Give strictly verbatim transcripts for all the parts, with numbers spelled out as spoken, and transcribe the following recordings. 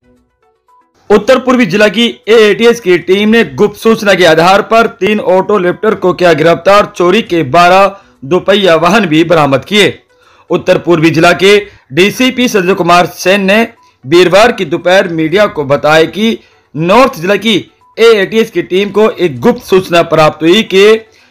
उत्तर पूर्वी जिला की एएटीएस की टीम ने गुप्त सूचना के आधार पर तीन ऑटो लिफ्टर को किया गिरफ्तार। चोरी के बारह दोपहिया वाहन भी बरामद किए। उत्तर पूर्वी जिला के डीसीपी संजय कुमार सेन ने वीरवार की दोपहर मीडिया को बताया कि नॉर्थ जिला की एएटीएस की टीम को एक गुप्त सूचना प्राप्त हुई कि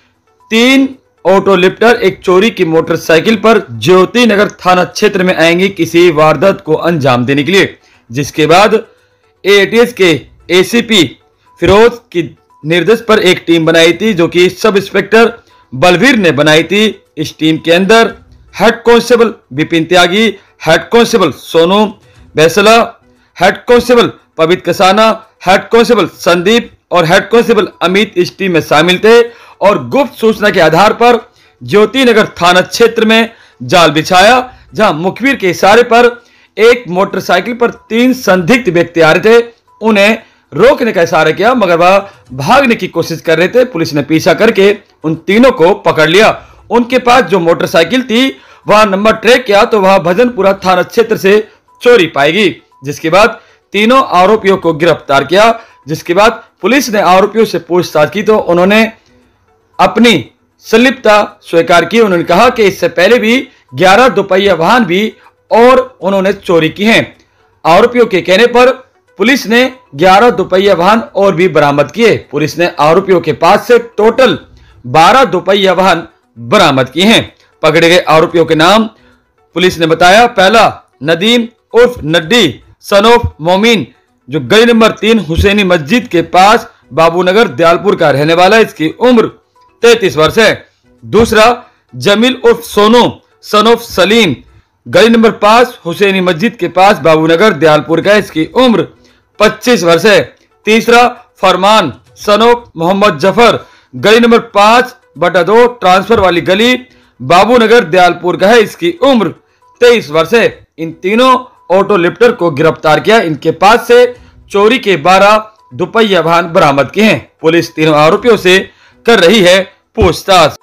तीन ऑटो लिफ्टर एक चोरी की मोटरसाइकिल पर ज्योति नगर थाना क्षेत्र में आएंगे किसी वारदात को अंजाम देने के लिए, जिसके बाद एएटीएस के एसीपी फिरोज की निर्देश पर एक टीम बनाई थी, जो कि सब इंस्पेक्टर बलवीर ने बनाई थी। इस टीम के अंदर head constable Vipin Tyagi, head constable Sonu Baisla, head constable Pavitra Kasana, head constable Sandeep और हेड कांस्टेबल अमित इस टीम में शामिल थे और गुप्त सूचना के आधार पर ज्योति नगर थाना क्षेत्र में जाल बिछाया, जहां मुखबिर के इशारे पर एक मोटरसाइकिल पर तीन संदिग्ध व्यक्ति आ रहे थे। उन्हें रोकने का इशारा किया मगर वह भागने की कोशिश कर रहे थे। पुलिस ने पीछा करके उन तीनों को पकड़ लिया। उनके पास जो मोटरसाइकिल थी वह नंबर ट्रैक किया तो वह भजनपुरा थाना क्षेत्र से चोरी पाएगी, जिसके बाद तीनों आरोपियों को गिरफ्तार किया। जिसके बाद पुलिस ने आरोपियों से पूछताछ की तो उन्होंने अपनी संलिप्तता स्वीकार की। उन्होंने कहा कि इससे पहले भी ग्यारह दोपहिया वाहन भी और उन्होंने चोरी की हैं। आरोपियों के कहने पर पुलिस ने ग्यारह दोपहिया वाहन और भी बरामद किए। पुलिस ने आरोपियों के पास से टोटल बारह दोपहिया वाहन बरामद किए हैं। पकड़े गए आरोपियों के नाम पुलिस ने बताया, पहला नदीम उर्फ नड्डी सन ऑफ मोमिन, जो गली नंबर तीन हुसैनी मस्जिद के पास बाबूनगर दयालपुर का रहने वाला है, इसकी उम्र तैतीस वर्ष है। दूसरा जमील उर्फ सोनू सन ऑफ सलीम, गली नंबर पांच हुसैनी मस्जिद के पास बाबूनगर दयालपुर का, इसकी उम्र पच्चीस वर्ष है। तीसरा फरमान सन ऑफ मोहम्मद जफर, गली नंबर पांच बटा दो ट्रांसफर वाली गली बाबूनगर दयालपुर का है, इसकी उम्र तेईस वर्ष है। इन तीनों ऑटो लिफ्टर को गिरफ्तार किया। इनके पास से चोरी के बारह दोपहिया वाहन बरामद किए हैं। पुलिस तीनों आरोपियों से कर रही है पूछताछ।